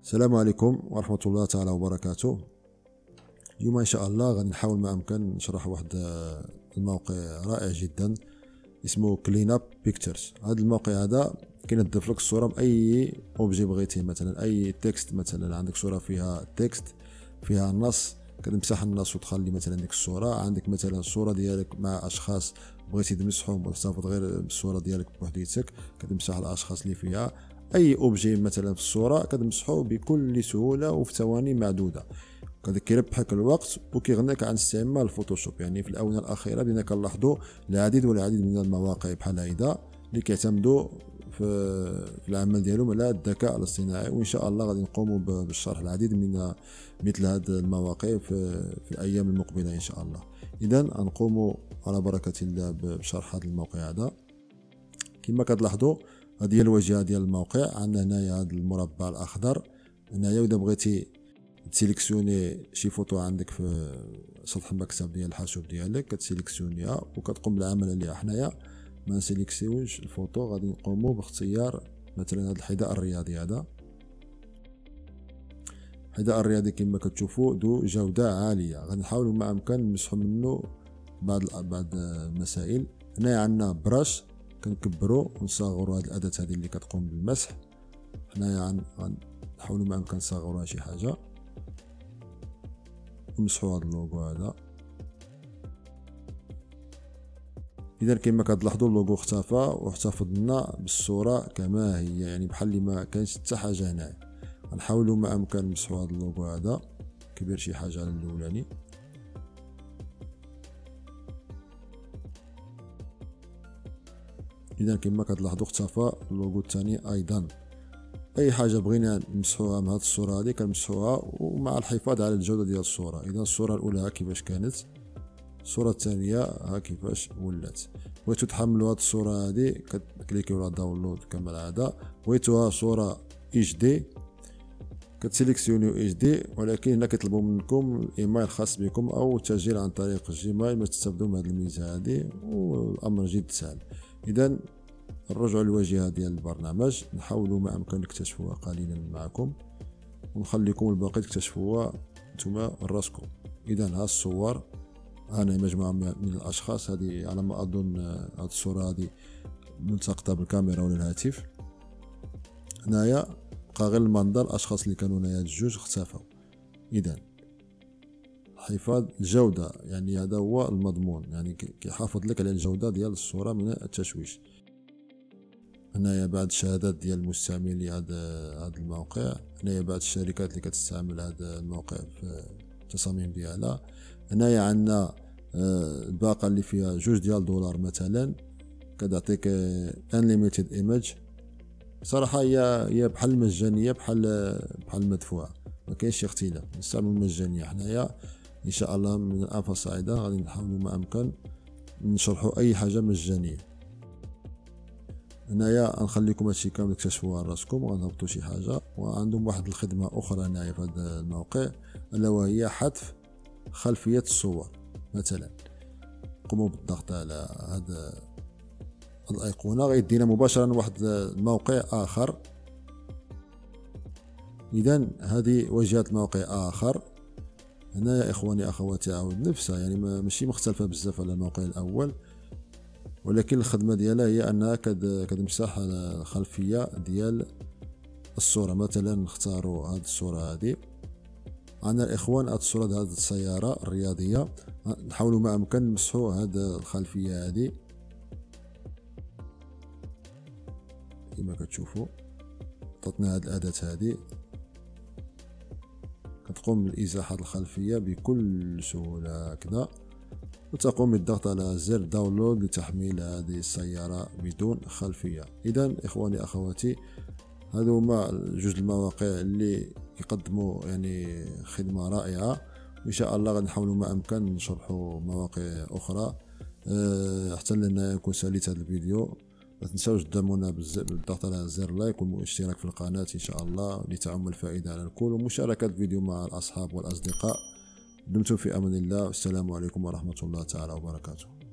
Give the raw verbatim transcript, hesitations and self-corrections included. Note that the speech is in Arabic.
السلام عليكم ورحمة الله تعالى وبركاته. اليوم ان شاء الله غادي نحاول ما امكن نشرح واحد الموقع رائع جدا اسمه كلين اب بيكتشرز. هذا الموقع هذا كينظف لك الصوره باي اوبجي بغيتيه، مثلا اي تكست، مثلا عندك صوره فيها تكست فيها نص، كتمسح النص وتخلي مثلا ديك الصوره. عندك مثلا الصوره ديالك مع اشخاص بغيتي تمسحهم وتحتفظ غير بالصوره ديالك بوحديتك، كتمسح الاشخاص اللي فيها. اي اوبجي مثلا في الصوره كتمسحو بكل سهوله وفي ثواني معدوده. هذا كيربحك الوقت وكيغنيك عن استعمال الفوتوشوب. يعني في الاونه الاخيره بدينا كنلاحظوا العديد والعديد من المواقع بحال هيدا اللي كيعتمدوا في في العمل ديالهم على الذكاء الاصطناعي، وان شاء الله غادي نقوموا بالشرح العديد من مثل هذه المواقع في في الايام المقبله ان شاء الله. اذا نقوموا على بركه الله بشرح هذا الموقع هذا. كما كتلاحظوا هذه هي الواجهه ديال الموقع. عندنا هنايا هذا المربع الاخضر هنايا، واذا بغيتي تسيليكسيوني شي فوتو عندك في سطح المكتب ديال الحاسوب ديالك كتسيليكسيونيها وكتقوم بالعمل عليها. حنايا ما نسيليكسيونش الفوتو، غادي نقوموا باختيار مثلا هذا الحذاء الرياضي. هذا الحذاء الرياضي كما كتشوفوا ذو جوده عاليه، غادي نحاولوا ما امكن نمسحوا منه بعض بعض المسائل. هنايا عندنا براش كنكبروا ونصغروا هذه الاداه هذه اللي كتقوم بالمسح. هنايا غنحاولوا ما امكن نصغروها شي حاجه نمسحوا هذا اللوغو هذا. اذا كما كتلاحظوا اللوغو اختفى واحتفظنا بالصوره كما هي، يعني بحال اللي ما كانش حتى حاجه هنايا. غنحاولوا ما امكن نمسحوا هذا اللوغو هذا، كبير شي حاجه على الاولاني. اذا كما كتلاحظوا اختفى اللوغو الثاني ايضا. اي حاجه بغينا نمسحوها من هذه الصوره هذه كنمسحوها ومع الحفاظ على الجوده ديال الصوره. اذا الصوره الاولى ها كيفاش كانت، الصوره الثانيه ها كيفاش ولات. بغيتو تحملوا هذه الصوره هذه كتكليكيو على داونلود كما العاده. بغيتوها صوره اتش دي كتسيليكسيونيو اتش دي، ولكن هنا كيطلبوا منكم الايميل الخاص بكم او التسجيل عن طريق الجيميل باش تستافدوا من هذه الميزه هذه، والامر جد سهل. اذا نرجعوا للواجهه ديال البرنامج، نحاولوا ما امكن نكتشفوها قليلا معكم ونخليكم الباقي تكتشفوها نتوما راسكم. اذا ها الصور، هنا مجموعه من الاشخاص. هذه على ما اظن هذه الصوره هذه ملتقطه بالكاميرا ولا الهاتف. هنايا بقى غير المنظر، الاشخاص اللي كانوا هنايا الجوج اختفوا. اذا حفاظ الجوده، يعني هذا هو المضمون، يعني كيحافظ لك على الجوده ديال الصوره من التشويش. هنايا بعض الشهادات ديال المستعملين لهذا هذا الموقع. هنايا بعض الشركات اللي كتستعمل هذا الموقع في التصاميم ديالها. هنايا عندنا الباقه اللي فيها جوج ديال دولار مثلا، كتعطيك unlimited image. صراحه هي هي بحال المجانيه، بحال بحال المدفوعه، ما كاينش شي اختلاف. نستعمل المجانيه حنايا ان شاء الله. من الافه الصاعده غادي نحاولوا ما امكن نشرحوا اي حاجه مجانيه. هنايا نخليكم هادشي كامل تكتشفوها راسكم وغنهبطوا شي حاجه. وعندهم واحد الخدمه اخرى هنايا في هذا الموقع، الا وهي حذف خلفيه الصور. مثلا قوموا بالضغط على هذا الايقونه غيدينا مباشره لواحد الموقع اخر. اذا هذه واجهه موقع اخر. هنايا اخواني اخواتي عاود نفسها، يعني ماشي مختلفه بزاف على الموقع الاول، ولكن الخدمه ديالها هي انها كتمسح الخلفيه ديال الصوره. مثلا نختاروا هذه الصوره هذه. عندنا الاخوان هذه الصوره هذه السياره الرياضيه، نحاولوا ما امكن نمسحوا هذه الخلفيه هذه كما كتشوفوا. عطاتنا هذه الاداه هذه كتقوم بازاحه الخلفيه بكل سهوله هكذا، وتقوم بالضغط على زر داونلود لتحميل هذه السيارة بدون خلفية. إذا إخواني أخواتي، هذو هما جوج المواقع اللي يقدموا يعني خدمة رائعة. وإن شاء الله غادي نحاولوا ما أمكن نشرحوا مواقع أخرى. أه حتى لنا يكون ساليت هذا الفيديو. ما تنساوش تدعمونا بالضغط على زر لايك والاشتراك في القناة إن شاء الله لتعم الفائدة على الكل، ومشاركة الفيديو مع الأصحاب والأصدقاء. دمتم في أمان الله، والسلام عليكم ورحمة الله تعالى وبركاته.